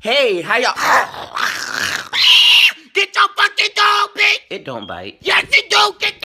Hey, how y'all? Get your fucking dog, bitch! It don't bite. Yes, it do! Get